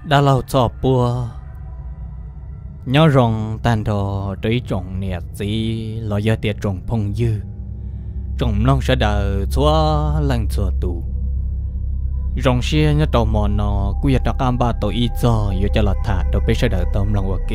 đã lâu cho bùa nhớ rằng tàn đồ đối trọng nhiệt gì lo giờ tiệt trọng phong dư trọng long sẽ đợi xóa lăng xóa tù rong xe nhớ tàu mò nó quy hoạch đặc am ba tổ y cho yêu cho lọt thả đầu sẽ đợi tôm lòng ok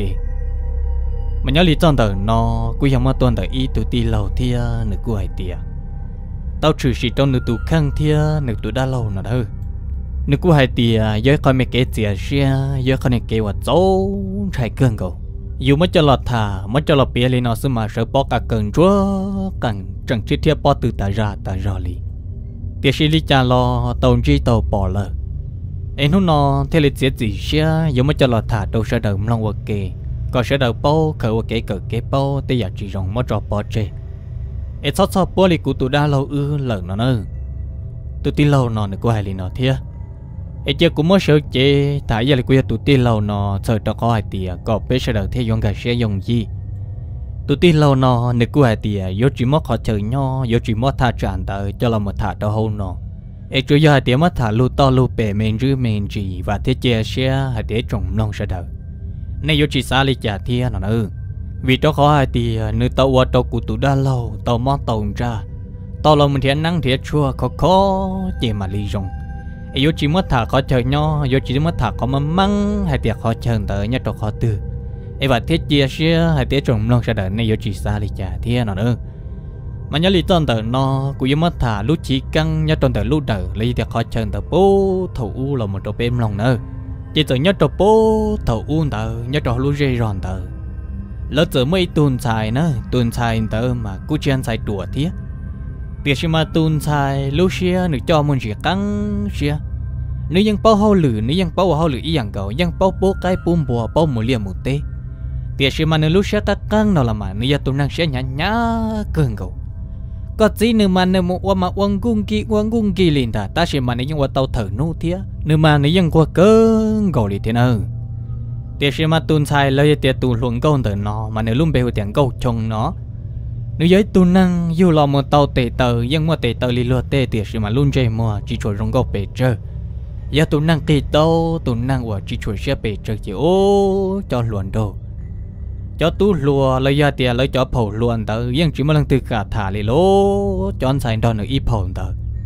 mà nhớ lý do đợi nó quy hoạch mà tuần đợi y tụ ti lâu thia nửa cuối hai tia tao trừ sĩ trong nửa tụ khang thia nửa tụ đã lâu nữa thôi nửa cuối hai tia giới coi mấy cái chia xe giới coi những cái vật dấu trái cơn cầu dù mới cho lọt thả mới cho lọt bia lên nó xứ mà sợ bỏ cả cơn chúa càng chẳng chỉ thiệp bỏ từ ta ra li tiệt sĩ lý cha lo tàu chi tàu bỏ lờ em hôm nọ theo lịch sử gì xe dù mới cho lọt thả đâu sẽ đợi long ok còn sẽ đợi bao khởi ok cỡ kế bao tây giả chỉ rong mất trò bỏ chê em sót bỏ li của tụi đa lâu lợn nó nữa tụi ti lâu nó của hai li nó thiệt ấy chứ cũng mới sợ chế tại giờ là quy tụi ti lâu nó sợ cho có hai tia có bé sẽ đợi theo dùng cái xe dùng gì tụi ti lâu nó nực của hai tia yếu chỉ mất họ chờ nhau yếu chỉ mất thả tràn tới cho là một thả đâu hôn nó ấy chủ yếu hai tia mất thả lu to lu bể men rư men gì và thế chia xe hai tia trồng long sẽ đợi này yếu chỉ xa li trả thia nó nữa vì đó có hai tia nữ tàu qua tàu của tụi đa lâu tàu món tàu ra tàu là mình thiệt nắng thiệt chua khó chỉ mà li rong yếu chỉ mất thả khó chờ nhau yếu chỉ mất thả có măng hay tiệc khó chờ tới nhất trò khó tư ấy và thiết chia sẻ hay tiết trồng long sẽ đợi này yếu chỉ xa li trả thiên nào nữa mà nhớ lý tôn tới nó cũng yếu mất thả lúc chỉ căng nhất tôn tới lúc đợi lấy tiệc khó chờ tới bố thầu u là một trò bêm lòng nữa chỉ tới nhất trò bố thầu u tới nhất trò lúc dây ròn tới lỡ giờ mấy tuần xài tới mà cứ chen xài đùa thiết việc gì mà tuần xài lúc xưa được cho mình chỉ căng xưa nếuยังbao hao lử nếuยังbao hao lử ý dạng cầuยังbao bố cái bùm bùa bao một liềm một tê việc gì mà nếu lúc xưa các căng nào là mà nếu tụi năng sẽ nhá cơn cầu có gì nếu mà nếu một mà uống gung kỳ liền ta sẽ mà nếuยังว่าtàu thở nô thía nếu mà nếuยังqua cơn cầu liền thế nào việc gì mà tuần xài lấy tiền tuần luồng câu từ nó mà nếu luôn bèo tiền câu chồng nó nếu giới tu năng dù là một tàu tệ tờ nhưng mà tệ tờ li lúa tệ tiệt sự mà luôn chơi mua chỉ chuột rong gốc bể chơi giờ tu năng kỳ tàu tu năng của chỉ chuột xe bể chơi chỉ ô cho luồn đồ cho tu lùa lấy ra tiền lấy cho phổ luồn tờ nhưng chỉ một lần từ cả thả li lố cho anh xài đòn ở ít phổ tờ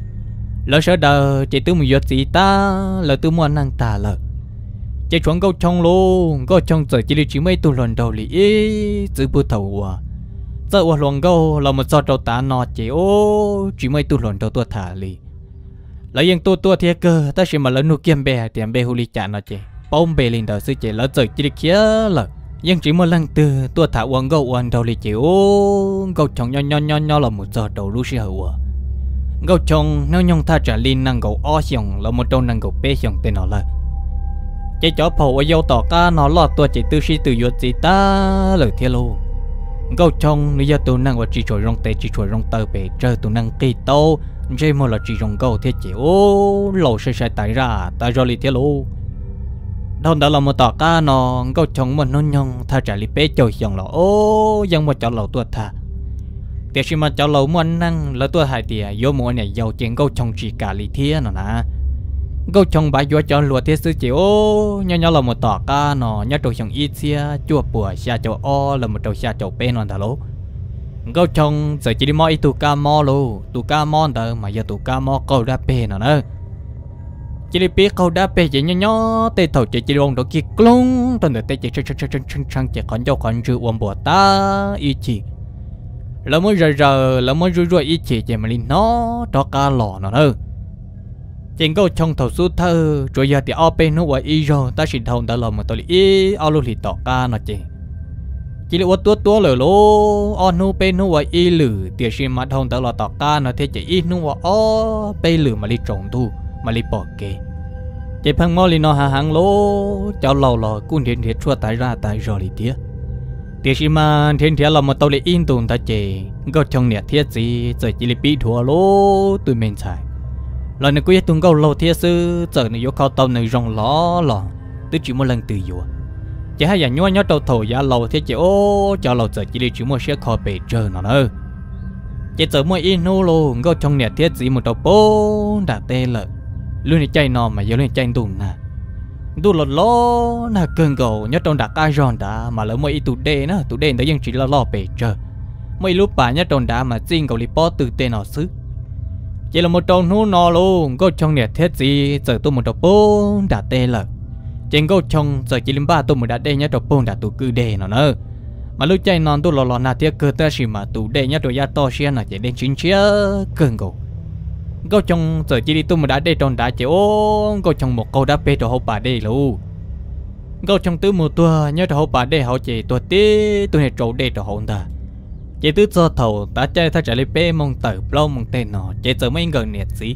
lỡ sợ đờ chỉ tu một giọt gì ta lỡ tu mua năng ta lỡ chỉ chuẩn câu trong luôn câu trong giờ chỉ mấy tu luồn đầu li giữ bút thầu à giờ ở luồng câu là một giọt đầu tá nọ chỉ mấy tu luồn đầu tua thả li lấy những tua thiệt cơ ta chỉ mà lấy nụ kiềm bè tiệm bè huli chả nó chỉ bông bè lên đầu sư chỉ lấy giờ chỉ kia là nhưng chỉ một lần từ tua thả uống câu uống đầu li chỉ câu trong nho là một giọt đầu lúc xưa câu trong nếu nhung ta trả linh năng câu o xiong là một trong năng câu bè xiong tên nó là chỉ cho phổ ở dâu tỏ ca nó lọt tua chỉ tư si từ yuột gì ta lời thiệt luôn câu trong nếu giờ tụi năng và chỉ chuột rong tê chỉ chuột rong tơ bể chơi tụi năng kỳ tâu chơi một là chỉ rong câu thế chỉ lẩu sai tại ra tại do li thế luôn đòn đó là một tỏ ca nó câu trong mình nó nhong tha trả li bé chơi dòng là dân một chọn lẩu tuột thà tiệt khi mà chọn lẩu muốn năng là tuột hai tiệt vô mua này giàu chuyện câu trong chỉ cả li thế nó nè câu trong bài vô chọn lúa thế sư chỉ nhau là một tỏ ca nó nhất đồ trong ít xia chua bùa xa châu o là một đầu xa châu bên hoàn thà lố câu trong giờ chỉ đi mua ít tụ ca mò luôn tụ ca mò đó mà giờ tụ ca mò câu đá bê nó nữa chỉ đi biết câu đá bê chỉ nhỏ tê thầu chỉ đi ông đó kia klong tuần tê chỉ chăng chỉ còn cho còn chữ uống bùa ta ít chỉ là mới giờ là mới rủi ít chỉ mà linh nó cho ca lò nó nữa chuyện câu trong thầu số thơ rồi giờ thì ở bên nó qua y rồi ta chỉ thầu đã làm một tội ý ở lúc thì tỏ ca nó chỉ là tua lửa lố ở nó bên nó qua y lử tiền xin mà thầu đã là tỏ ca nó thế chỉ ít nó qua ở bên lử mà đi trồng thu mà đi bỏ kê chỉ phăng mò li nó hàng lố cho lâu lò cũng thiệt chua tại ra tại rồi thì tiếc tiền xin mà thiệt là một tội in tồn ta chỉ câu trong nè thiết gì giờ chỉ là bị thua lố tụi mình xài lần này cứ tung câu lâu thiệt sư giờ này vô cao tàu này rong ló tức chỉ một lần từ vô chỉ hay là nhua tàu thổ giá lâu thiệt chỉ cho lâu giờ chỉ đi chỉ một chiếc kho bể chờ nó nữa chỉ giờ mua in nô luôn câu trong nẹt thiết gì một tàu bố đã tê lợ luôn này chạy nò mà giờ lên chạy tùng nè tu lo na cơn gầu nhớ trong đặc ai giòn đã mà lỡ mấy tụ đê nữa tụ đê tới dân chỉ lo bể chờ mấy lúc bà nhớ trong đã mà riêng cậu li po từ tên nào xứ chỉ là một trong nó no luôn có trong nẹt thiết gì giờ tôi một đầu bông đã tê lợ trên có trong giờ chỉ lim ba tôi một đã đê nhớ đầu bông đã tụ cư đê nó nữa mà lúc chạy non tôi lo na tiếc cơ ta chỉ mà tụ đê nhớ đầu ya to xia là chỉ đen chín chia cơn gầu có trong giờ chỉ đi tôi một đã đê trong đã chỉ ô có trong một câu đã bê đầu hộp bà đê luôn có trong tứ một tua nhớ đầu hộp bà đê họ chỉ tua tí tôi này trâu đê đầu hồn ta chỉ tứ cho thầu ta chơi thay trả lấy bê mong tử lâu mong tên nó chỉ giờ mấy gần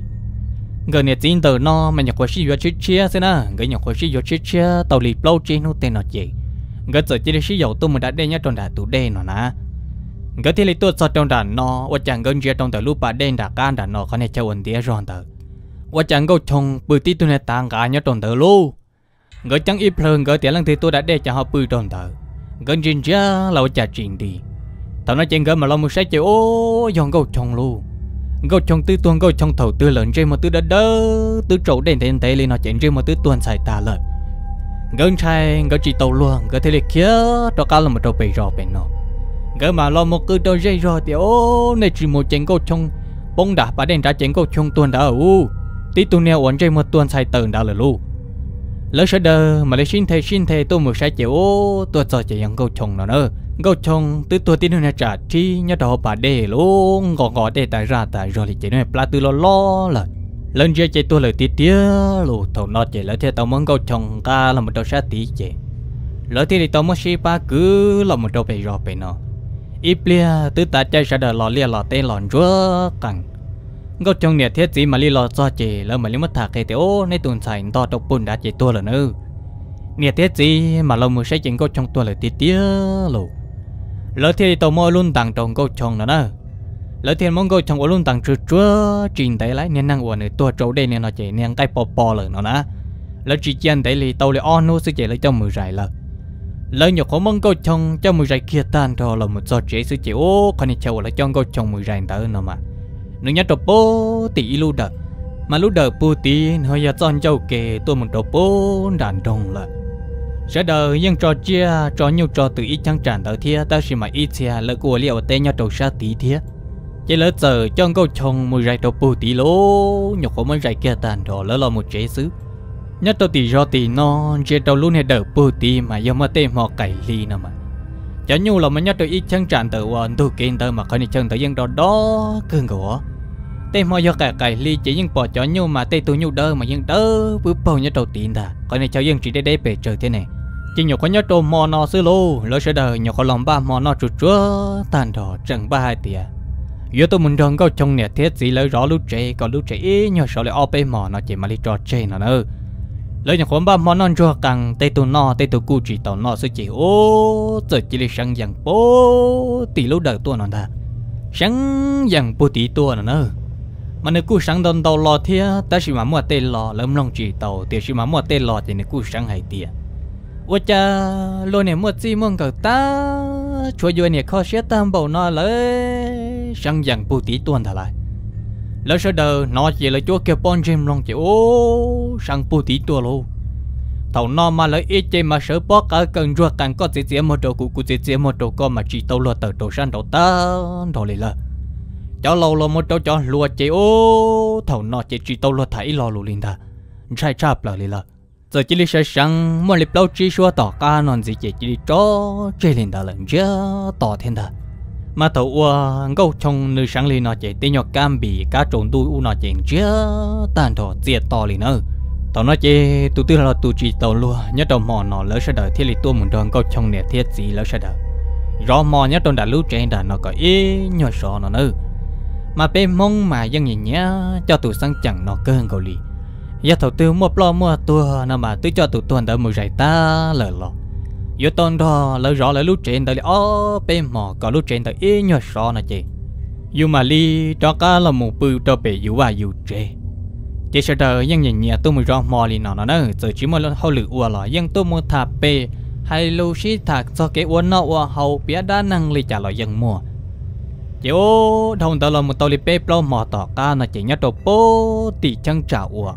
nẹt gì từ nó mà nhặt qua xí vô chết chia thế na cái nhặt qua xí vô chết chia tàu lì lâu trên nó tên nó chỉ cái giờ chỉ để xí dầu tôi một đã đê nhớ trong đã tụ đê nó nè cái thì lấy tôi cho trong đàn nó và chẳng gần chia trong tờ lúc bà đen đã can đàn nó có thể chơi ổn địa rồi tờ và chẳng có chồng bự tí tôi này tàng cả nhớ trong tờ luôn cái chẳng ít lần cái tiền lần thì tôi đã để cho họ bự trong tờ gần chuyện chia là chả chuyện đi tao nói chuyện cái mà lo muốn sai chơi ô dọn gấu chồng luôn gấu chồng tư tuần gấu chồng thầu tư lợn trên một tư đỡ tư trâu đen tên tê lên nó chuyện trên một tư tuần xài ta lợn gần trai gấu chỉ tàu luôn cái thế này kia cho cá là một trâu bể rò bể nó cái mà lo một cứ đôi dây rồi thì ô này chỉ một chén câu chung bông đã bà đen trả chén câu chung tuần đã ở tí tuần neo ổn trên một tuần sai tờn đã là lu lỡ sẽ đờ mà lấy xin thề tôi một sai chịu ô tôi sợ chỉ yang câu chung nó nữa câu chung từ tôi tin nó trả chi nhớ đầu bà đê luôn gõ đê tại ra tại rồi thì chỉ nói pla từ lo là lên chơi chơi tôi lời tí tía lu thầu nó chỉ lỡ theo tao muốn câu chung ca là một đầu sát tí chỉ lỡ thì tao muốn xí ba cứ là một đầu bể rò bể nó ít lia tứ ta chơi sẽ đờ lò lia lò tên lòn chúa cẳng gấu trong nẹt thiết gì mà li lò cho chị lỡ mà li mất thả cái tiểu nên tuần xài to độc bùn đã chị tua là nữa nẹt thiết gì mà lâu mới sẽ chỉnh gấu trong tua là tít tía lù lỡ thì tàu mò luôn tặng trong gấu trong nữa nè lỡ thì mong gấu trong luôn tặng chúa trình tay lại nên năng uổng này tua trâu đây nên nó chị nên cái po rồi nó nè lỡ chỉ chân tay li tàu li on nó sẽ chị lấy trong mười rải lợ lời nhục của mong câu chồng cho mùi rải kia tan rồi là một giọt chế sư chịu ô con này chầu là cho câu chồng mùi rải tới nó mà nếu nhát đột bố tỷ lưu đợt mà lúc đợt bù tí hơi giờ chọn châu kề tôi một đột bố đàn đồng là sẽ đời nhưng trò chia trò nhiều trò từ ít trăng tràn tới thia ta chỉ mà ít chia lỡ của liệu tên nhát đầu sát tí thia chỉ lỡ giờ cho câu chồng mùi rải đột bù tí lố nhục của mùi rải kia tan rồi lỡ là một chế sư nhất tôi tỷ do tỷ non chế đầu luôn hệ đỡ bù tí mà do mà tên họ cày ly nào mà chả nhu là mà nhất tôi ít chân tràn từ hoàn tu kiến tới mà coi chân tới dân đó cưng của tên họ do cả cày ly chỉ những bỏ chó nhu mà tên tôi nhu đỡ mà dân đỡ bướp bao nhất đầu tiền ta coi này cháu dân chỉ để bể trời thế này chỉ nhiều có nhất đồ mò nọ xứ lô lỡ sẽ đời nhiều có lòng ba mò nọ chuột chúa tàn đỏ chẳng ba hai tìa giờ tôi muốn đón câu trong nẹt thiết gì lấy rõ lúc trẻ còn lúc trẻ ít nhiều sợ lại o bê mò nó chỉ mà đi trò chơi nó nữa lời nhạc của ba món non cho càng tây tu no tây tu cu chỉ tàu no sẽ chỉ ô giờ chỉ là sáng dàng bố tỷ lúc đầu tua nó ta sáng dàng bố tỷ tua nó nữa mà nếu cu sáng đòn tàu lò thia ta chỉ mà mua tê lò lấm long chỉ tàu thì chỉ mà mua tê lò thì nếu cu sáng hay tiệt ôi cha lô này mua gì mua cả ta chúa vui này khó xét tam bầu no lấy sáng dàng bố tỷ tua thà lại lỡ sau đời nó chỉ là chúa kêu bon chim long chỉ ô sang pu tí tua luôn thầu nó mà lấy ít chơi mà sợ bó cả cần ruột càng có chỉ một đồ cụ chỉ một đồ con mà chỉ tàu lúa từ đồ sang đồ ta đồ này là cháu lâu lo một đồ cho lúa chỉ ô thầu nó chỉ tàu lúa thấy lo lù linh ta sai chạp là là giờ chỉ sẽ sang một lịch lâu chỉ xua tỏ ca non gì chỉ đi cho chơi linh ta lần chưa tỏ thiên ta mà thầu gấu trong nơi sáng lên nó chạy tên nhọc cam bị cá trộn đuôi u nó chạy chưa tàn thọ diệt to liền nữa tao nói chê tụi tư là tụi chỉ tàu luôn nhớ đầu mò nó lỡ sẽ đợi thiết lý tua một đoàn gấu trong nẹt thiết gì lỡ sẽ đợi rõ mò nhớ trong đã lú trên đã nó có ý nhỏ sọ nó nữa mà bên mông mà dân nhìn nhá cho tụi sang chẳng nó cơn cầu lì giờ thầu tư mua plo mua tua nào mà tư cho tụi tuần đợi một giải ta lỡ lọ giờ tôn đó lỡ rõ lỡ lúc trên đời ó bên mò có lúc trên đời ý nhỏ sọ nó chị dù mà li cho cá là một bự cho bể dù và dù trề chỉ sợ đời dân nhìn nhẹ tôi mới rõ mò li nó nữa giờ chỉ muốn hậu lử ua là dân tôi muốn thả bể hay lưu sĩ thạc cho cái uốn nó ua hậu biết đa năng li trả lời dân mua chỉ ô thông tờ là một tàu li bể plo mò tỏ cá nó chỉ nhớ đồ bố tỷ chân trả ua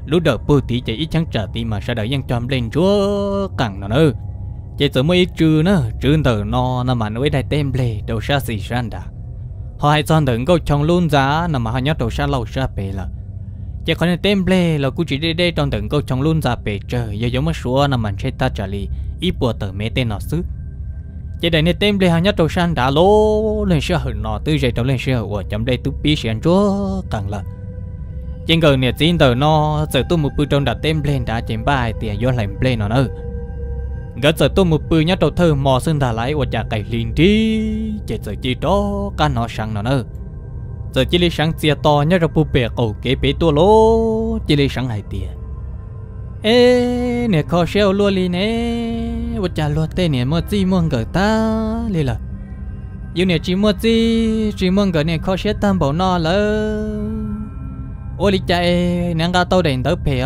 lúc đầu bưu tí chỉ ít chẳng trả tí mà sao đợi ยัง chom lên chúa cẳng nó nữa chỉ giờ mới trừ nữa trừ từ nó nằm mà nuôi đại tem lệ đầu xa xì san đã họ hay chọn đừng câu chồng luôn giá nằm mà họ nhớ đầu xa lâu xa bể là chỉ còn tem lệ là cứ chỉ để trong đừng câu chồng luôn giá bể trời giờ giống mà số nằm mà chết ta trả lý ít bùa tờ mấy tên nó xứ chỉ để nên tem lệ họ nhớ đầu san đã lố lên xe hở nó từ dậy đầu lên xe của chấm đây tụi pi xén chúa cẳng là trên gần nè tin tờ nó giờ tôi một bữa trong đặt tem lên đã chém bài tiền do làm lên nó nữa gỡ giờ tôi một bữa nhát đầu thơ mò sơn đà lái của nhà cày liền đi chỉ giờ chỉ đó cá nó sáng nó nữa giờ chỉ lấy sáng chia to nhát đầu bự bể cổ kế bể tua lố chỉ lấy sáng hai tiền ê nè kho xeo luôn đi nè của nhà luôn tên nè mua gì mua gỡ ta đi là yêu nè chỉ mua gì chỉ mua gỡ nè kho xeo tam bảo nó lỡ ôi đi chạy nàng ga tàu đèn tới bể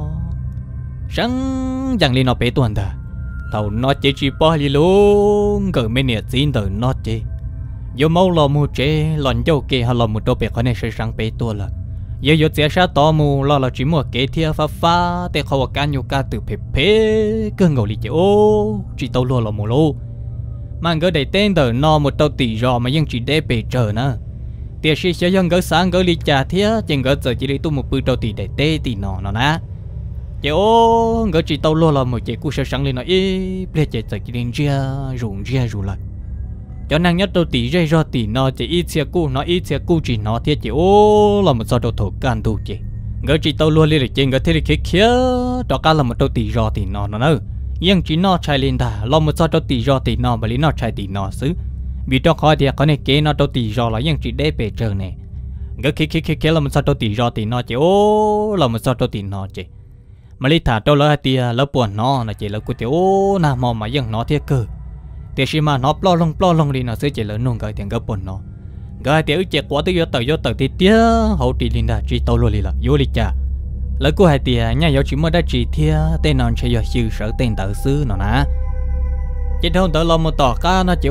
sáng chẳng li nó bể tuần ta tàu nó chỉ bỏ đi luôn cỡ mấy nè xin tàu nó chỉ vô mau lò mua chế lòn dâu kê hay lò mua đồ bể khỏi này sẽ sáng bể tuần là giờ sẽ sát to mua lo chỉ mua kế thia pha để khó can nhu ca từ phê cơ ngầu đi chạy ô chỉ tàu luôn là mua lô mà gỡ đầy tên tàu nó một tàu tỷ rò mà nhưng chỉ để bể chờ nữa tiệt sĩ sẽ dân gỡ sáng gỡ ly trà thía chừng gỡ giờ chỉ đi tu một bữa đầu tỷ để tê tỷ nó ná chị ô gỡ chỉ tàu luôn là một chị cú sẽ sáng lên nó ý bây giờ chỉ đi ra rủ lại cho nàng nhất đầu tỷ dây do tỷ nó chỉ ít xe cú chỉ nó thía chị ô là một số đầu thổ can tu chị gỡ chỉ tàu luôn lên để chừng gỡ thế thì kia đó cả là một đầu tỷ do tỷ nó nữa nhưng chỉ nó chạy lên ta là một số đầu tỷ do tỷ nó mà lý nó chạy tỷ nó xứ vì cho khỏi thì có này kế nó đâu tỷ do là những chỉ để bể trời này cái khi là một sao đâu tỷ do thì nó chỉ ô là một sao đâu tỷ nó chỉ mà lý thả đâu là thì là buồn nó là chỉ là cứ tiểu ô nào mà những nó thiệt cơ thì khi mà nó plo lông đi nó sẽ chỉ là nung cái tiếng cái buồn nó cái tiểu chỉ quá tới vô tới thì tía hậu tỷ linh đã chỉ tàu luôn là vô đi chả là cô hai tia nhà yêu chỉ mới đã chỉ thia tên non chơi vô sư sở tên tự sư nó nè chỉ đâu tới lo một tỏ cá nó chỉ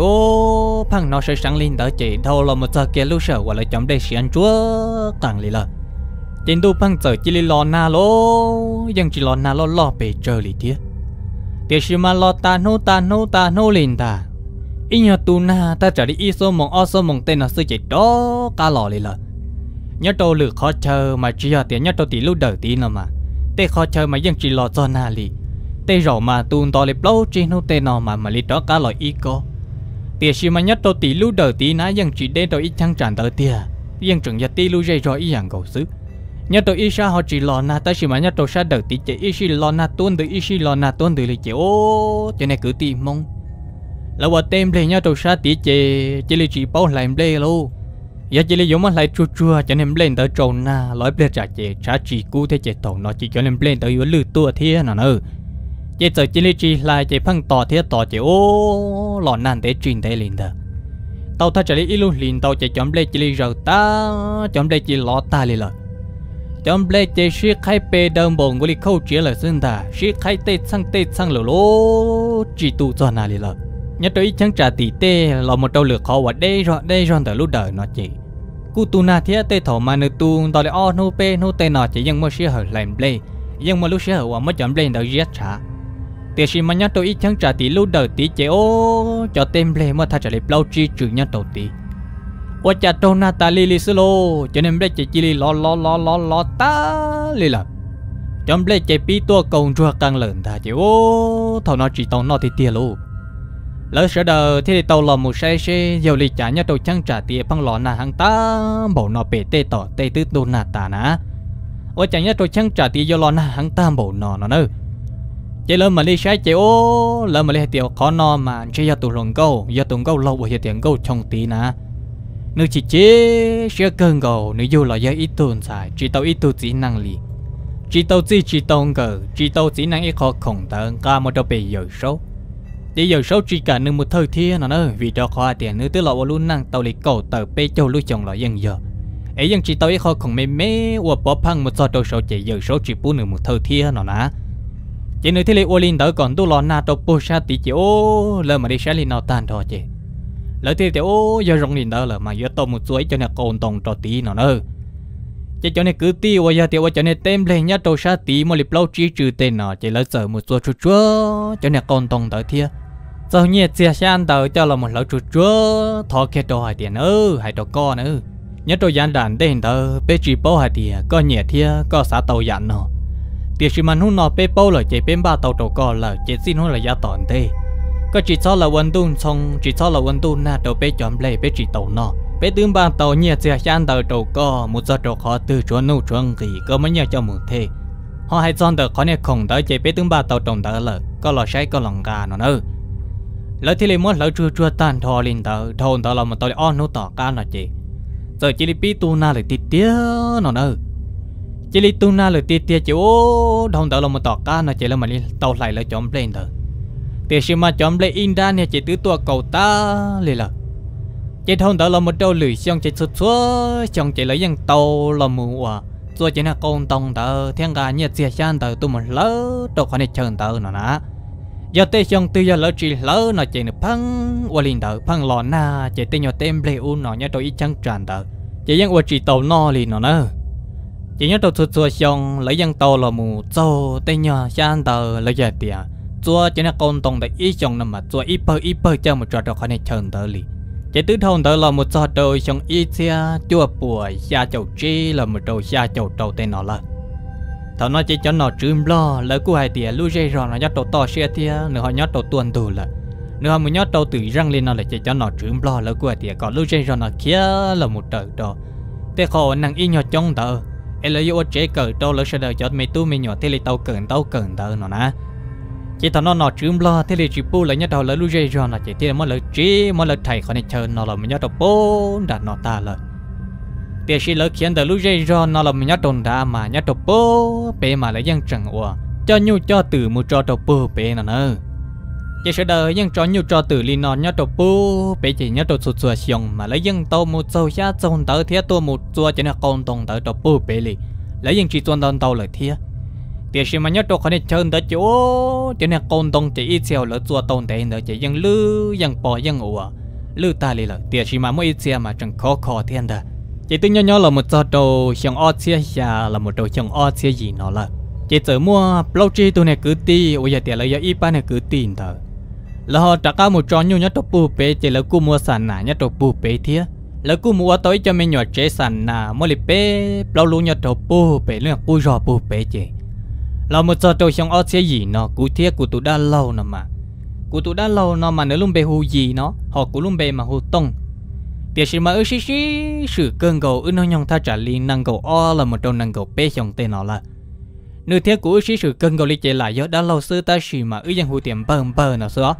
ô phăng nó sẽ sáng lên tới chỉ đâu lo một giờ kia lúc sợ hoặc là chấm đây xiên chúa càng lì lờ trên tu phăng giờ chỉ lo na lô nhưng chỉ lo na lo bể trời lì tiếc tiếc xí mà lo ta nô lên ta ít nhiều tu na ta trở đi ít số mong tên nó sư chỉ đó cá lò lì lờ nhớ đâu lử khó chờ mà chỉ là tiền nhớ đâu tí lúc đầu tí nào mà tê khó chờ mà nhưng chỉ lo cho na lì tê rổ mà tuôn to lên lâu trên nô tê nó mà lý đó cá loại ít có tiền xí mà nhất đâu tí lúc đầu tí ná nhưng chỉ để đâu ít thăng tràn tới tiền nhưng chừng giờ tí lúc dây rồi ít hàng cầu xứ nhất đâu ít sao họ chỉ lo na tới xí mà nhất đâu sao đầu tí chỉ ít xí lo na tuôn từ ít xí lo na tuôn từ lý chỉ ô cho nên cứ tìm mong là qua tem lên nhất đâu sao tí chỉ lý chỉ bao lại lên luôn giờ chỉ lý giống mà lại chua cho nên lên tới trâu na nói lên trả chỉ cú thế chỉ tổng nó chỉ cho nên lên tới yếu lư tua thế nào nữa giờ giờ chỉ lý lại chỉ phăng tỏ thế tỏ chỉ ô lò nan để truyền để liền đó tao thấy chỉ lý luôn liền tao chỉ chấm lên chỉ lý rồi ta chấm lên chỉ lọ ta liền rồi chấm lên chỉ siết khai bê đâm bồn của lý khâu chỉ là xương ta siết khai tê sang lỗ chỉ tu cho nào liền rồi nhất tới chẳng trả tỷ tê là một đầu lược khó và đây rồi từ lúc đời nó chỉ cú tu na thế tê thổ mà nữ tu tao lại o nô tê nó chỉ nhưng mà siết hở làm play nhưng mà lúc siết hở và mới chấm lên đầu giết trả tiền sĩ mà nhát tôi chẳng trả tỷ lúc đầu tí chế ô cho tem play mà thay trả lại bao chi trừ nhát đầu tí qua chặt đâu na ta li solo cho nên play chỉ li lo ta li là chấm play chế pi tua cầu chua càng lớn ta chế ô thầu nó chỉ tao nó thì tiền luôn lỡ sợ đời thì tàu lò một xe dầu li trả nhát tôi chẳng trả tiền bằng lò na hàng ta bộ nó bể tê tỏ tê tứ đô na ta ná qua chẳng nhát tôi chẳng trả tiền dầu lò na hàng ta bộ nó nữa chỉ lỡ mà đi sai chỉ ô lỡ mà đi tiểu khó no mà chỉ giờ tụi lồng câu lâu bởi tiền câu trong tí ná nếu chỉ sẽ cơn gầu nếu dù là giờ ít tuần xài chỉ tàu ít tu chỉ năng lì chỉ tàu ngờ chỉ tàu chỉ năng ít khó khổng tờ ca một đầu bể giờ số để giờ số chỉ cả nương một thời thiên nữa vì đó khó tiền nữa tức là luôn năng tàu lịch cầu tờ bê châu lưu chồng là dân giờ ấy dân chỉ tàu ít khó khổng mê và bỏ phăng một số đầu số chỉ giờ số chỉ bù nương một thời thiên nó ná chỉ nơi thế này Olin đỡ còn tu lò na tàu bô sa tí chỉ ô lỡ mà đi xa lên nào tan thôi chứ lỡ thì ô giờ rong lên đỡ lỡ mà giờ tàu một chuỗi cho nên còn tòng trò tí nó nữa chỉ cho nên cứ ti và giờ thì và cho nên tem lên nhá đầu sa tí mà liệp lâu chỉ trừ tên nọ chỉ lấy giờ một chúa cho nên con tông tới thia giờ nhẹ chia san tới cho là một lẩu chúa thọ kia đồ hai tiền hai đồ con nhớ đồ giàn đàn đến tới bé chỉ bao hai tiền có nhẹ thia có xã tàu giàn nọ tiền chỉ mà hôn nọ bé bao là chỉ bên ba tàu đồ con là chỉ xin hôn là giá tòn thế có chỉ cho là quân tuôn xong chỉ cho là quân tuôn na đồ bé chọn lấy bé chỉ tàu nọ bé tương ba tàu nhẹ chia san tới đồ co một giờ đồ khó từ chỗ nô chuẩn gì có mấy nhà cho một thế họ hay chọn tới khó nhẹ khổng tới chỉ bé tương ba tàu trồng tới là có lò sấy có lòng gà nữa lỡ thì lấy món lỡ chua tan thò lên tờ thôn tờ là một tờ on nó tỏ ca là chị giờ chỉ lấy pi tu na lại tít tía nó nữa chỉ lấy tu na lại tít tía chị ô thôn tờ là một tỏ ca là chị là mình tàu lại là chọn lên tờ tiền xem mà chọn lên in ra nè chị tứ tua cầu ta liền là chị thôn tờ là một trâu lười xong chị sụt xuống xong chị lấy dân tàu là mù à rồi chị là con tông tờ thiên gà nhiệt xe san tờ tu một lỡ đâu có này chơi tờ nó nè giờ tê xong từ giờ lỡ chỉ lỡ nó chỉ được phăng qua liền tờ phăng lò na chỉ tê nhỏ tem ble u nó nhớ tôi ít trắng tràn tờ chỉ dân qua chỉ tàu no liền nó nữa chỉ nhớ tôi xua xong lấy dân tàu là mù châu tê nhỏ san tờ lấy giờ tiền chua chỉ là con tông để ít xong nằm mà chua ít bơ cho một trò khó này chơi tờ liền chỉ tứ thôn tờ là một trò đôi xong ít xe chua bùa xa chậu chi là một đầu xa chậu trâu tên nó là thằng nó chỉ cho nó trùm lo lỡ của hai tia lu dây rồi nó nhát đầu to xe tia nữa họ nhát đầu tuần tù là nữa họ mới nhát đầu từ răng lên nó lại chỉ cho nó trùm lo lỡ của hai tia còn lu dây rồi nó kia là một đời đó thế khó năng in nhỏ trong tờ em lấy vô chế cờ đâu lỡ sẽ đợi cho mấy tu mấy nhỏ thế là tàu cẩn tờ nó nè chỉ thằng nó trùm lo thế là chỉ bu lại nhát đầu lỡ lu dây rồi nó chỉ tia mới lỡ chế mới lỡ thầy khó này chơi nó là mới nhát đầu bố đặt nó ta là tiền sĩ lỡ khiến từ lúc dây do nó là mình nhát đồn đá mà nhát đầu bố bé mà lại dân chẳng ủa cho nhu cho từ một trò đầu bố bé nào nữa chỉ sẽ đợi dân cho nhu cho từ liên non nhát đầu bố bé chỉ nhát đầu sụt sụt xiong mà lấy dân tàu một dầu giá trông tới thiết tua một chua chỉ là con tông tới đầu bố bé li lấy dân chỉ tuần tàu lời thiết tiền sĩ mà nhát đầu khó nên chơi tới chỗ chỉ là con tông chỉ ít xèo lỡ chua tông tới nữa chỉ dân lư dân bò dân ủa lư ta li là tiền sĩ mà mỗi ít xe mà chẳng khó thiên đà chỉ tôi nhớ là một trò đồ xong o xe xa là một đồ xong o xe gì nó là chỉ tự mua lâu chi tôi này cứ ti ôi giờ tiền lấy giờ ít bán này cứ tin thôi là họ trả cả một trò nhiều nhất đồ bù bể chỉ là cô mua sản nà nhất đồ bù bể thiệt là cô mua tới cho mình nhỏ chế sản nà mua lip bể lâu luôn nhất đồ bù bể luôn bù rò bù bể chỉ là một trò đồ xong o xe gì nó cú thiệt của tụi đã lâu nè mà của tụi đã lâu nó mà nếu luôn bể hù gì nó họ cũng luôn bể mà hù tông tiền sĩ mà xí sự cơn gầu nó nhong tha trả liền năng gầu o là một trong năng gầu bé dòng tên nó là nửa thiết của xí sự cơn gầu li chạy lại do đã lâu xưa ta xì mà dân hữu tiền bơ nào xưa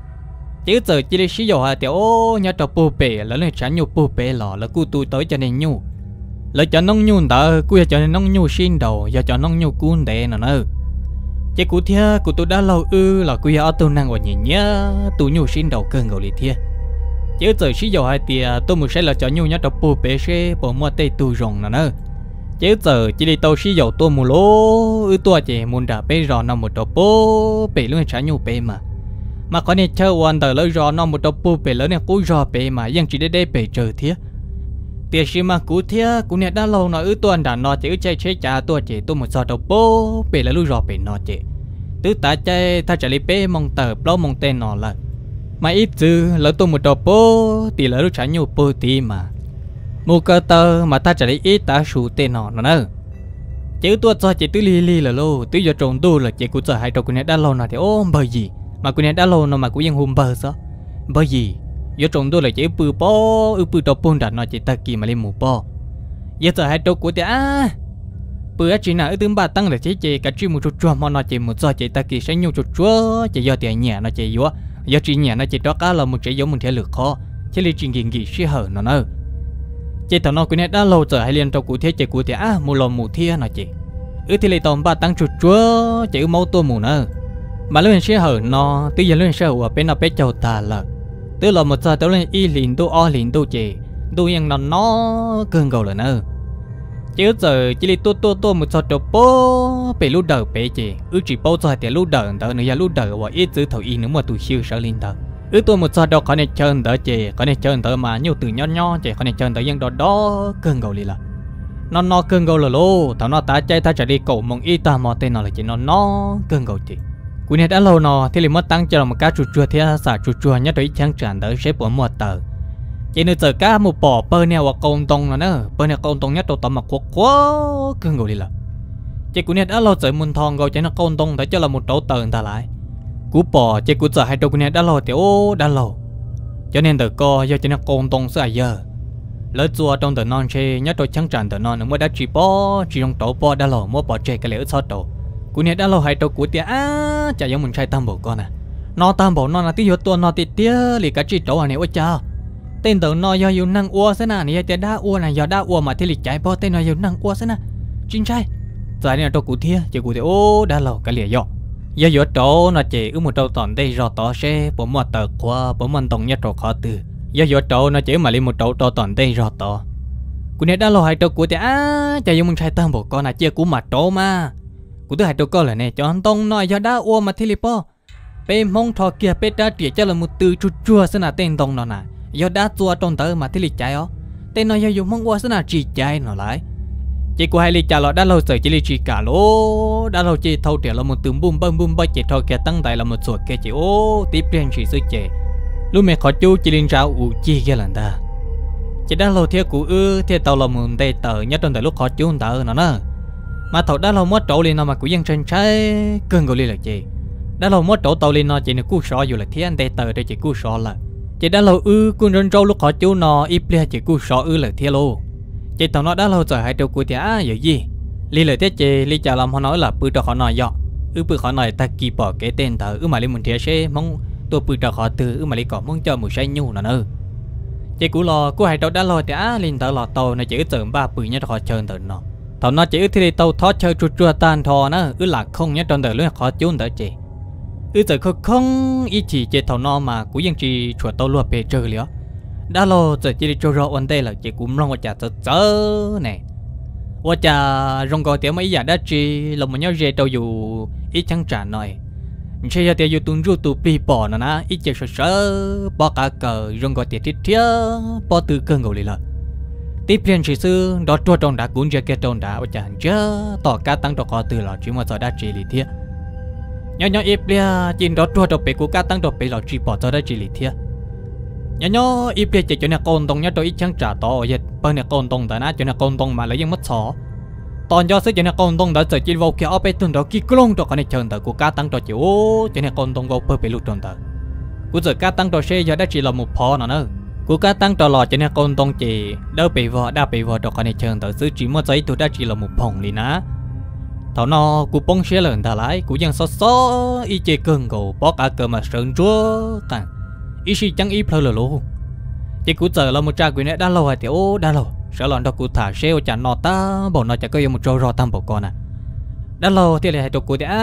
chứ giờ chỉ để xí dầu hà tiểu ô nhát đầu bù bể là lên trả nhu bù bể lò là cu tu tới cho nên nhu là cho nông nhu ta cu cho nên nông nhu xin đầu giờ cho nông nhu cuốn đẻ nào nữa chứ cụ thiết của tôi đã lâu là cu ở tu năng và nhìn nhá tu nhu xin đầu cơn gầu li thiết chứ giờ xí dầu hai tia tôi muốn sẽ là cho nhu nhát đầu bù bể xe bộ mua tây tu rồng nữa chứ giờ chỉ đi tàu xí dầu tôi mua lố tôi chỉ muốn đã bể rò nó một đầu bố bể luôn trả nhu bể mà có nên chơi hoàn tờ lỡ rò nó một đầu bù bể lớn này cú rò bể mà dân chỉ để bể chờ thiết tiền xí mà cú thiết cú này đã lâu nó tôi đã nó chỉ chơi chế trả tôi chỉ tôi một giờ đầu bố bể là lúc rò bể nó chỉ tứ ta chơi ta trả lấy bể mong tờ bao mong tên nó là mà ít chứ lỡ tôi một đầu bố thì lỡ lúc trả nhu bố tí mà mua cơ tơ mà ta trả lấy ít ta sủ tên nó nữa chứ tôi cho chỉ tứ li là lô tứ giờ trồng tu là chỉ cũng giờ hai đầu của này đã lâu nào thì ô bởi gì mà của này đã lâu nào mà cũngยังhùm bờ sao bởi gì giờ trồng tu là chỉ bự bó bự đầu bông đặt nó chỉ ta kỳ mà lên mù bó giờ hai đầu của thì bự chỉ nào tương ba tăng là chỉ cả chỉ một chút chua mà nó chỉ một giờ chỉ ta kỳ sẽ nhiều chút chua chỉ giờ tiền nhẹ nó chỉ yếu giờ chỉ nhẹ nó chỉ đó cá là một chỉ giống một thể lực khó chỉ là chuyện gì sẽ hở nó nữa chỉ thằng nó của này đã lâu rồi hay liên trong cụ thể chỉ cụ thể mù lò mù thia nó chỉ thì lấy tôm ba tăng chút chúa chỉ máu tua mù nữa mà lên sẽ hở nó từ giờ lên sẽ hở bên nó bên châu ta là từ là một giờ tới lên y liền tu o liền tu chỉ tu yang nó cơn gầu là nữa chứ giờ chỉ lấy tua một giờ đầu bố bị lú đờ bị chỉ chỉ bao giờ thì lú đờ nữa nữa lú đờ và ít chữ thầu y nữa mà tu siêu sợ lên đờ tôi một giờ đâu có nên chơi đỡ chị có nên chơi đỡ mà nhiều từ nho chỉ có nên chơi đỡ dân đó cơn gầu lì là nó cơn gầu là lô thằng nó ta chạy ta chạy đi cầu mong y ta mò tên nó là chỉ nó cơn gầu chị cú này đã lâu nó thì liền mất tăng cho một cá chuột chua thì xả chuột chua nhất đấy chẳng tràn tới xếp bốn một tờ chỉ nên giờ cá một bỏ bơ nè hoặc công tông nó nữa bơ nè công tông nhất đầu tầm mà quá cơn gầu đi là chỉ cú này đã lâu giờ muốn thong gầu chỉ nó công tông thấy cho là một đầu tờ ta lại cú bỏ chỉ cú giờ hai đầu cú này đã lâu thì ô đã lâu cho nên từ co do chỉ nó công tông sẽ giờ lỡ chùa trong tờ non chê nhất tôi chẳng tràn tờ non mới đã chỉ trong tổ bỏ đã lâu mới bỏ chê cái lễ sót tổ cú này đã lâu hai tổ cú tia chả giống mình trai tam bộ con à nó tam bộ nó là tí vô tua nó tí tia lì cả chỉ tổ à này ôi cha tên tờ nó do yêu năng ua thế nào này tia đa ua này do đa ua mà thì lì chạy bỏ tên nó yêu năng ua thế nào chính trai giờ này tổ cú tia chỉ cú tia ô đã lâu cái lìa do vô tổ nó chỉ một trâu toàn đây rồi tỏ xe bộ một tờ qua bộ mình tổng nhất trâu khó từ do vô trâu nó chỉ mà lên một trâu toàn đây rồi tỏ cú này đã lâu hai trâu cú tia chả giống mình trai tam bộ con à chia cú mặt trâu mà cú thứ hai trâu con là này cho anh tông nói do đa ua mà thì lì po pe mong thọ kia pe đa chỉ cho là một từ chua chua thế nào tên tông nó nè do đa chua trong tờ mà thì lì chạy ó tên nói do dùng mong ua thế nào chỉ chạy nó lại chỉ của hai lì trả lời đã lâu rồi chỉ lì chỉ cả lố đã lâu chỉ thâu tiền là một tướng bum bum chỉ thâu kia tăng đại là một chuột kia chỉ ô tiếp liền chỉ sư chế lúc mẹ khó chú chỉ liên rau u chi kia lần ta chỉ đã lâu theo cụ theo tàu là một đây tờ nhất trong đời lúc khó chú tờ nó nè mà thầu đã lâu mất trâu lên nó mà cụ dân trên trái cơn gọi là gì đã lâu mất trâu tàu lên nó chỉ là cú sọ dù là thiên anh đây tờ đây chỉ cú sọ là chỉ đã lâu cuốn rân trâu lúc khó chú nó ít liền chỉ cú sọ là thiên lô chị tao nó đã lâu rồi hai trâu của thì giờ gì li lời thế chị li chào làm họ nói là bự trò họ nói dọ bự họ nói ta kỳ bỏ cái tên thở mà li muốn thiệt xe mong tôi bự trò họ từ mà li còn muốn cho một say nhu nào nữa chị cũ lò của hai trâu đã lâu thì liền tao lò tàu này chỉ tưởng ba bự nhất họ chơi tao nó tao nó chỉ thì tàu thoát chơi chua chua tan thò nữa là không nhất trong đời luôn họ chốn tới chị giờ không ý chỉ chị tao nó mà cũngยังchỉ chuột tàu luôn về chơi liao đã lâu giờ chỉ đi cho rõ vấn đề là chỉ cũng long cha chớ này cha rong gọi tiếng mấy giờ đã chỉ là một nhau về đâu dù ít chẳng trả nói chỉ là tiếng dù tuân ru tu pi bỏ nó na ít chỉ sợ bỏ cả cờ rong gọi tiếng thiết bỏ từ cơn ngầu là tiếp liền chỉ sư đó chua trong đã cuốn ra cái trong đã cha chớ tỏ cả tăng trò khó từ là chỉ một giờ đã chỉ lý thiết nhau ít bia chỉ đó chua trong bể của cả tăng trò bể là chỉ bỏ giờ đã chỉ lý thiết nhớ ít bây giờ cho nên con tông nhớ tôi ít chẳng trả to vậy bên này con tông tại nó cho nên con tông mà lấy những mất sọ toàn do sức cho nên con tông đã giờ chỉ vào kia ở bên tuần đó kia lông cho con này chờ đợi của cá tăng cho chịu cho nên con tông vào bơi bị lụt tròn đợi của giờ cá tăng cho xe giờ đã chỉ là một phò nào nữa của cá tăng cho lò cho nên con tông chỉ đỡ bị vợ đã bị vợ cho con này chờ đợi xứ chỉ mất giấy tôi đã chỉ là một phòng liền á thảo nó của bông xe lần ta lái của dân xó y chê cơn gồ bỏ cả cờ mà sờn chúa càng ý sĩ chẳng ý phơi luôn chỉ cú giờ là một trà quyền đã lâu hay thì ô đã lâu sợ lòn đó cú thả xeo chả nọ ta bỏ nó chả có một trâu rò tam bộ con à đã lâu thì lại hai trâu cú thì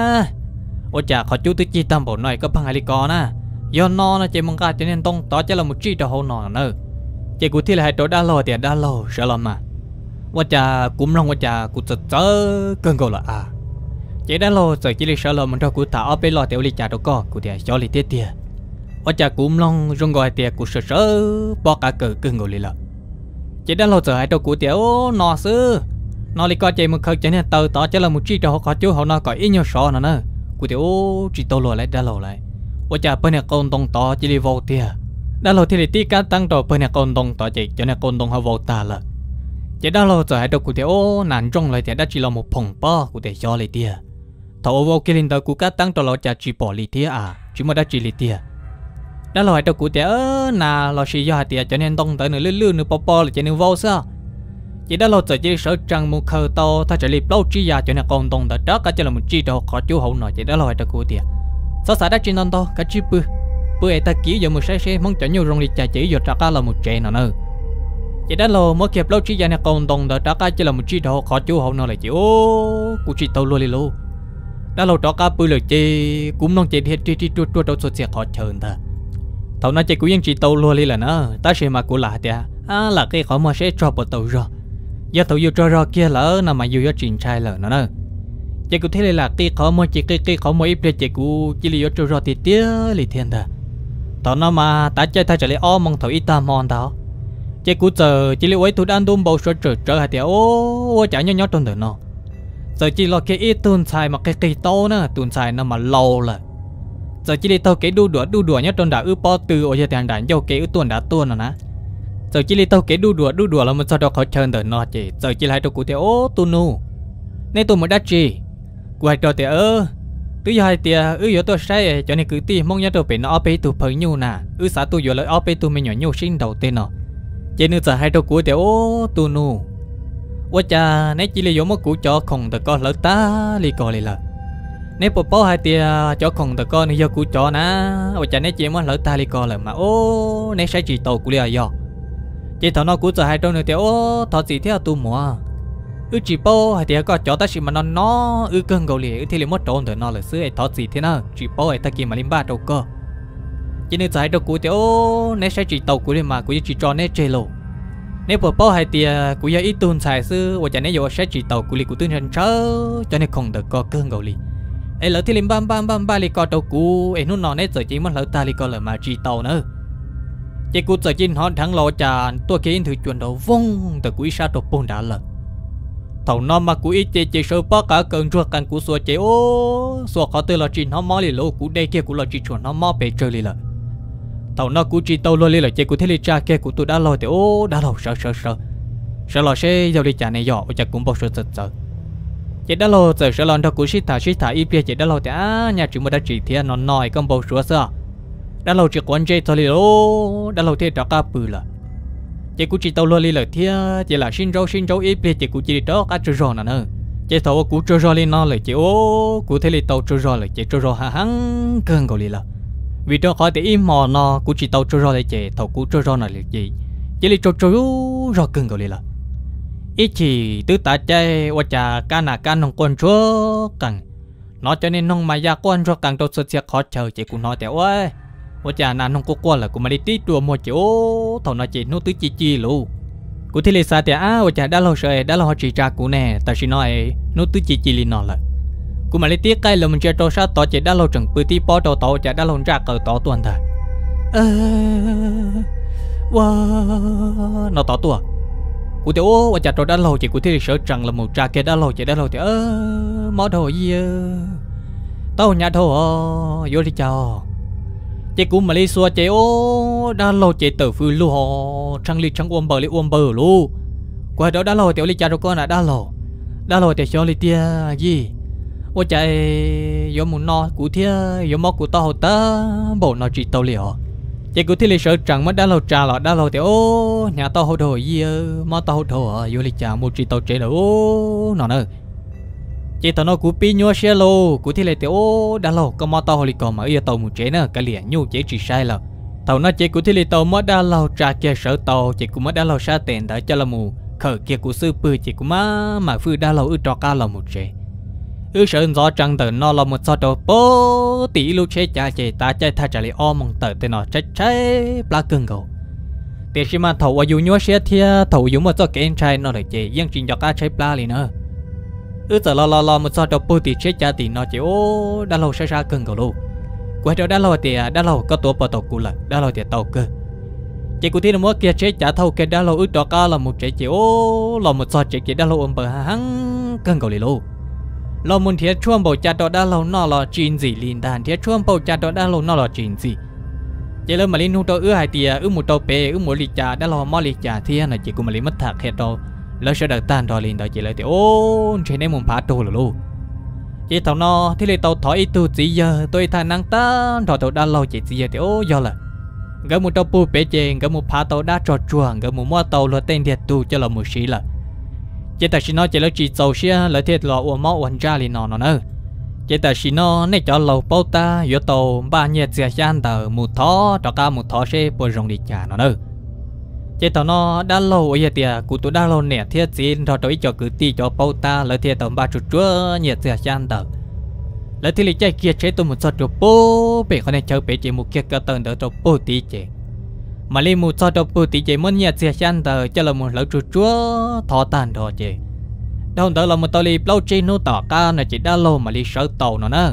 ô chả khó chú tư chi tam bộ này có bằng hai con à do nó chỉ mong cả cho nên tông đó chỉ là một chi trâu hậu nọ nữa chỉ cú thì lại hai trâu đã lâu thì đã lâu sợ lòn mà ô chả cũng long ô chả cú chớ cơn gồ là chỉ đã lâu rồi chỉ là sợ lòn mình trâu cú thả ở bên lò tiểu ly chả đâu có cú thì cho ly tiết tiệt ở cha cũng long rong gọi tiệt của sợ bỏ cả cờ cưng ngồi lì lợ chỉ đã lâu giờ hai đầu của tiệt nọ sư nọ li coi chạy một khơi cho nên tàu tỏ chỉ là một chi trò họ chú họ nó có ít nhiều sọ nữa của tiệt chỉ tàu lùi lại đã lâu lại ở cha bên này con tông tỏ chỉ đi vô tiệt đã lâu thì tí cá tăng trò bên này con tông tỏ chạy cho nên con tông họ vô ta lợ chỉ đã lâu giờ hai đầu của tiệt nản trong lại tiệt đã chỉ là một phòng po của tiệt cho lại tiệt thầu vô kia lên tàu của cá tăng trò lo cha chỉ bỏ lì tiệt chỉ mà đã chỉ lì tiệt đã loại đâu cụ thể là xì do hạt cho nên tông tới nửa lươn nửa po là cho nên vô sao chỉ đã lo chỉ sợ trăng một khờ to ta chỉ liệp lâu chi già cho nên con tông tới đó cả cho là một chi đồ khó chú hậu nọ chỉ đã loại đâu cụ thể sao xả đã trên non to cả chi bự ta kỹ giờ một xe mong cho nhiều rong liệt chạy chỉ giờ cả là một trẻ nào nữa chỉ đã lo mới kịp lâu chi già nên con tông tới đó cả cho là một chi đồ khó chú hậu nọ là chỉ cụ chỉ tàu luôn đi luôn đã lo đó cả bự là chỉ cũng non chỉ hết chi tua đâu số xe khó chờ ta tàu nó chỉ cũng chỉ tàu luôn đi là nó ta sẽ mà của lạ thì là cái khó mà sẽ cho bộ tàu rồi giờ tàu yêu cho kia lỡ nào mà yêu cho trình trai lỡ nó chỉ cũng thế là cái khó mà chỉ cái khó mà ít chỉ cũng chỉ là cho thì tía lì thiên ta tàu nó mà ta chơi ta chỉ lấy mong tàu ít ta mòn tàu chế cú giờ chỉ lấy tụi ăn tôm bầu sữa trở hạt thì ô chả nhớ trong đời nó giờ chỉ lo cái ít tuần xài mà cái cây to nữa tuần xài nó mà lâu là giờ chỉ lấy tao cái đu đùa nhớ trong đã bao từ ở nhà đàn dâu cái tuần đã tuần rồi nè giờ chỉ lấy tao cái đu đùa là mình sao đó khó chơi đời nó chị giờ chỉ lấy tao cụ thì tu nu nên tôi mới đắt chi quay trò thì cứ hai tia giờ tôi sai cho nên cứ ti mong nhớ tôi phải nó op tụ phơi nhu nè xã tôi giờ lại op tụ mình nhỏ nhu sinh đầu tiên nó chỉ nên giờ hai trò cụ thì tu nuว่าจะในจิเลยยมกูจอคงแต่ก็เลิกตาลีกอเลยล่ะในปปhai tiaจอคงแต่ก็นี่ยกูจอนะว่าจะในจิมันเลิกตาลีกอเลยมาโอ้ในใช้จีโตกูเลยอ่ะจีถอนนอกูจะให้ตรงนึงเดียวโอ้ถอดสีเที่ยวตัวหมัวจีโป้hai tiaก็จอตาสิมันนอเกินเกาหลีที่เลยมดโดนเถอะนอเลยซื้อไอ้ถอดสีที่นั่นจีโป้ไอ้ตะกี้มาลิมบ้าตัวก็จีนึกจะให้ตัวกูเดียวโอ้ในใช้จีโตกูเลยมากูจะจีจอในเจโลnếu bố bố hai tia cụ giờ ít tuần xài xưa và cho nên giờ sẽ chỉ tàu cụ li cụ tương hình chớ cho nên không được có cơn gầu li ấy lỡ thì lim bam ba li co tàu cụ ấy nút nọ nét giờ chỉ mất lỡ ta li co lỡ mà chỉ tàu nữa chỉ cụ giờ chỉ họ thắng lò trà tôi kia thử chuyển đầu vung từ cụ sa tàu bồn đã lỡ thầu nó mà cụ ít chỉ sơ bó cả cơn ruột càng cụ xua chỉ ô xua khó từ là chỉ nó mò li lô cụ đây kia cụ là chỉ chuẩn nó mò bể chơi li lỡ tàu nó cú chỉ tàu luôn đi là chơi cú thế li cha kia cú tụi đã lo thì ô đã lo sợ lo xe giao đi trả này dọ và cũng bao sợ chị đã lo sợ lo đó cú shit thả ít bia chị đã lo thì nhà chị mới đã chỉ thiên nó nói con bao sợ đã lo chỉ quan chơi thôi li ô đã lo thế đó cá bự là chị cú chỉ tàu luôn đi là thiên chị là xin rau ít bia chị cú chỉ đó cá trâu rò nữa chị tàu cú trâu rò lên nó là chị ô cú thế li tàu trâu rò là chị trâu rò hăng cơn gọi li là vì đó khỏi thì im mò nó cũng chỉ tàu trôi rồi chạy thầu cũng trôi rồi là gì chỉ là trôi rồi cưng gọi là ít chỉ tứ ta chơi và chả cá nông con chúa càng nó cho nên nông mà gia con cho càng tôi sẽ khó chờ chỉ cũng nói theo ơi và chả là nông cô là cũng mà đi tí đùa một chỗ thầu nó chỉ nô tứ chi luôn cũng thì là sao thì và chả đã lâu rồi đã lâu chỉ ra cũng nè ta chỉ nói nô tứ chi li nó là cú mà lấy tiếc cái là mình chơi trò sát tỏ chỉ đã lâu chẳng bự tí bó tỏ chả đã lâu ra cờ tỏ tuần thà nó tỏ tua cú tiểu ô và chả trò đã lâu chỉ cú thì sợ rằng là một trà kia đã lâu chỉ đã lâu thì mó đồ gì tao nhà đồ vô đi chào chỉ cú mà lấy xua chỉ ô đã lâu chỉ tử phu lu họ trăng ly trăng ôm bờ lu qua đó đã lâu tiểu ly cha rồi con là đã lâu thì cho ly tia gìว่าใจยมนอกูเทียยมกูต่อตาบ่นอจีเตาเหลียวใจกูที่เลยเสือจังมันได้เราจ่าหรอได้เราแต่โอ้nhà tao hậu đồ gì mà tao hậu đồอยู่เลยจ่าmộtจีเตาเจ๋อโอ้นอนจีตอนนั้นกูปีนัวเชลโลกูที่เลยแต่โอ้ได้เราก็มาตaoหลีก่อมาเตาmộtเจ๋อน่ะก็เหลี่ยญูเจ๋อจีใช่แล้วเท่านั้นใจกูที่เลยเตามาได้เราจ่าเกี่ยเสือเตาใจกูมาได้เราชาเต็นได้จะละมูเขยเกี่ยกูซื้อปืนใจกูมาฟื้นได้เราจอกาเราmộtเจ๋อsợ gió trăng tờ nó là một gió đầu bố tỷ lưu chế cha chế ta chơi thay trả lại mong tờ tên nó cháy plá cưng cầu tiền khi mà thầuอยู่nhúa xe thia thầuอยู่một gió kén trai nó để chế yên trình cho cá cháy plá liền nữa giờ lo một gió đầu bố tỷ chế cha tỷ nó chế ô đã lâu xa cưng cầu luôn quay trở đã lâu thì đã lâu có tổ bờ tàu cũ là đã lâu thì tàu cơ chế cụ thi là mỗi kia chế cha thầu cái đã lâu đó cá là một chế ô là một gió chế đã lâu bờ hăng cưng cầu liền luônเรามุนเทียช่วงโบจัดดอด้าเรานอลอจีนสีลินดานเทียช่วงโบจัดดอด้าเรานอลอจีนสีเจริญมาลินหูโตหายเตียหมูโตเปหมูลิจ่าด้าเรามอลิจ่าเทียน่ะจิกุมาลิมัดถักเฮโตแล้วเสด็จตานดอลินดอเจริญเตโอ้ใช้ในมุมพาโตหรือลูกเจเต่านอที่เลยเต่าถอยตูจีเยอตัวทานังตานถอดเต่าด้าเราเจจีเยเตโอ้ยอละกะมูโตปูเปเจงกะมูพาเต่าด้าจอดจวงกะมูมัวเต่าลัวเต้นเดียตูเจริญมูชีละเจแต่ชิโนเจแล้วจีโซเชียแล้วเทียดรอวัวมอวันจ้าลีนอนเนอเจแต่ชิโนในจอเราเป้าตาโยโตบ้านเงียเสียชันเตอหมูท้อตอกาหมูท้อเช่ปวยรงดีจ่านเนอเจตอนอด้านโลเอียเตียกูตัวด้านโลเนี่ยเทียจีนทอตัวอีจอคือตีจอเป้าตาแล้วเทียตอนบ้าจุดจ้วเงียเสียชันเตอแล้วที่ลิใจเกียเชตัวหมูสดตัวโป้เปเขาในเชอเปเจมูเกียกระเตินเดอตัวโป้ตีเจมาลีมูสดตัวโป้ตีเจมันเงียเสียชันเตอจะละมูแล้วจุดจ้วทอตันทอเจđâu đó là một tàu li lâu trên nô tỏ ca là chỉ đa lô mà li sợ tàu nó nè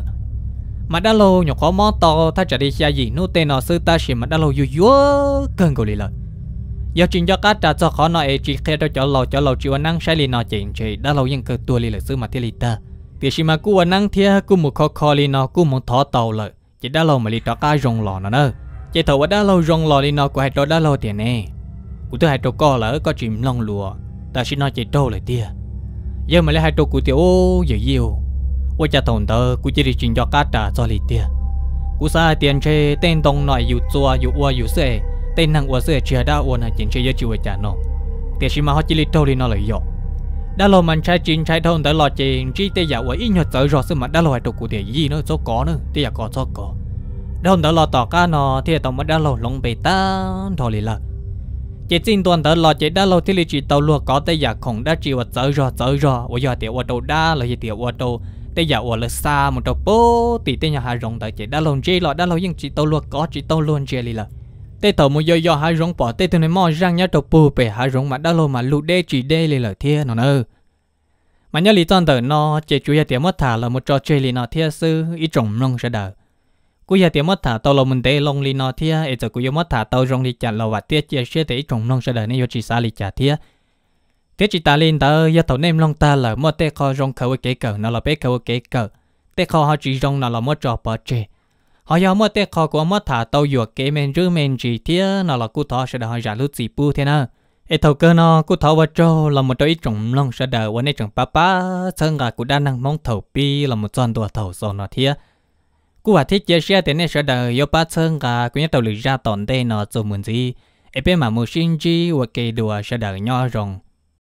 mà đa lô nhỏ khó mò tàu ta chỉ đi xa gì nô tên nó sư ta chỉ mà đa lô yu yu cơn gọi li lời giờ chuyện cho cá trả cho khó nói chỉ khi đó cho lầu chịu năng sai lì nó chỉ đã lâuยังเกิดตัวlì là xứ mà thiên lì ta thì khi mà cú năng thia cú một khó lì nó cú một thọ tàu lợi chỉ đã lâu mà lì cho cá rong lò nó nữa chỉ thầu đã lâu rong lò lì nó của hai trâu đã lâu tiền nè cú thứ hai trâu co lỡ có chìm long lùa ta chỉ nói chỉ trâu lại tia giờ mà lấy hai trâu cú tiêu giờ yêu ôi cha thằng tớ cú chỉ đi chuyện cho cá trả cho lì tia cú sai tiền chơi tên tông nội dù chua dù ua dù sệ tên năng ua sệ chia đã ua là chuyện chơi giờ chịu trả nó tiền chỉ mà họ chỉ lì trâu đi nó lại dọ đã lâu mình trái chín trái thôn tới lò chuyện chỉ tây giả ua ít nhật tới rồi xem mà đã lâu hai trâu cú tiền gì nữa số có nữa tây giả có số có đón tới lò tỏ cá nó thì tao mới đã lâu lông bể ta thôi lì là chỉ tin tuần tới lò chỉ đã lâu thì lì chỉ tàu lúa có tây giả không đã chịu tới rồi ôi giờ tiền ua đầu đa là gì tiền ua đầu tây giả ua là xa một đầu bố thì tây nhà hai rồng tới chỉ đã lâu chỉ lò đã lâu nhưng chỉ tàu lúa có chỉ tàu luôn chỉ lì là tây tàu một giờ hai rồng bỏ tây từ này mò răng nhá đầu bù bể hai rồng mà đã lâu mà lụt đê chỉ đê lì là thiên nó nữa mà nhớ lý tuần tới nó chỉ chủ yếu tiền mất thả là một trò chơi lì nó thiên sư ít trồng nông sẽ đỡ cú giờ tiền mất thả tàu lồng mình để lồng lì nó thia, ấy giờ cú giờ mất thả tàu rong lì chả lầu và tiết chia sẻ để trồng nông sẽ đợi nên giờ chỉ xa lì chả thia, tiết chỉ ta lên tàu giờ tàu nem long ta là mất tê kho rong khâu cái cờ nó là bé khâu cái cờ, tê kho họ chỉ rong nó là mất trò bờ tre, họ giờ mất tê kho của mất thả tàu dừa cái men rư men chỉ thia nó là cú thọ sẽ đợi họ trả lút gì pu thế nào, ấy tàu cơ nó cú thọ vật trâu là một đôi trồng nông sẽ đợiวันนี้trồng papa, sơn gà cú đa năng mong thầu pi là một con tua thầu sò nó thia cúว่าที่เจ้าเชื่อแต่เนี่ยเชื่อเดียบป้าเชิงกากูยังตัวหลุดraตอนเต้นอจมูกจีเอเป็นหมามูชินจีว่าเกดัวเชื่อเดียย่อรง